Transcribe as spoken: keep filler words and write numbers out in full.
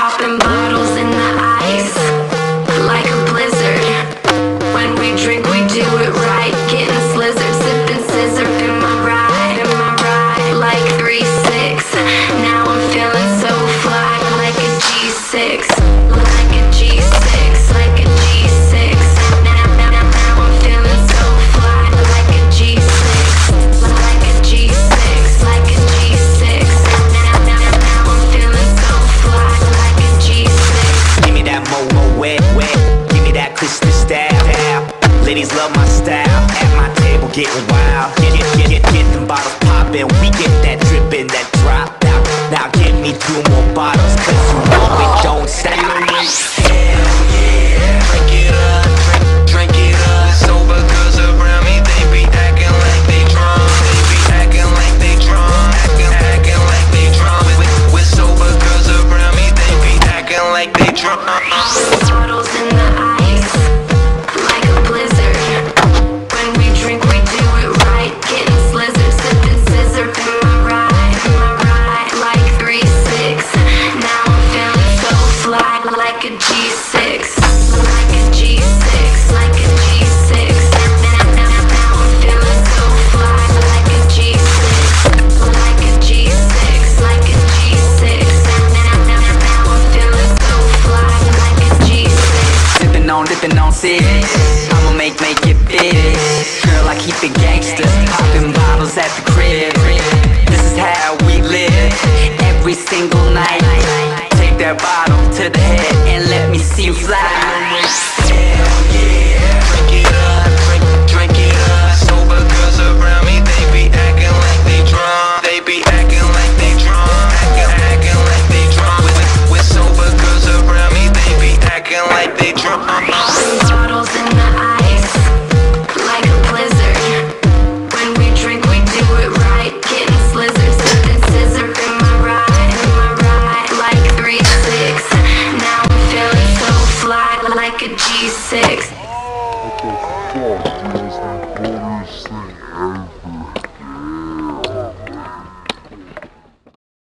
Popping bottles in the ice like a blizzard. When we drink, we do it right. Getting slizzard, sipping scissor in my ride, in my ride like three six. Now I'm feeling so fly like a G six, like a G six, like a G six. Now, now, now, now I'm feeling so fly like a G six, like a G six, like a G six. Now, now, now, now I'm feeling so fly like a G six. Give me that mo-mo wet, wet. Give me that Christmas style. Ladies love my style. At my table getting wild. Get, get, get, get, get them bottles poppin'. We get that drippin', that drop out. Now give me two more bottles, cause you know it don't stop. Hell yeah, drink it up, drink, drink it up. Sober girls around me, they be acting like they drunk. They be acting like they drunk, acting, acting like they drunk. With, with sober girls around me, they be acting like they drunk. Bottles in the ice like a blizzard. When we drink, we do it right. Getting slizzard, sipping scissor in my ride, in my ride like three six. Now I'm feeling so fly like a G six, like a G six, like a G six. Now, now, now I'm feeling so fly like a G six, like a G six, like a G six. Now, now, now I'm feeling so fly like a G six. Sippin' on, dippin' on six. I'ma make, make it big. Girl, I keep it gangsta. Poppin' bottles at the crib. This is how we live. Every single night. Take that bottle to the head and let me see you fly. Hell yeah, drink it up, drink, drink it up. Sober girls around me, they be acting like they drunk. They be acting like they drunk, acting, acting like they drunk. With, with sober girls around me, they be acting like they drunk. Bottles in the ice like a blizzard. When we drink, we do it right. Getting slizzard, sipping scissor in my ride, in my ride like three six. Now I'm feeling so fly like a G six.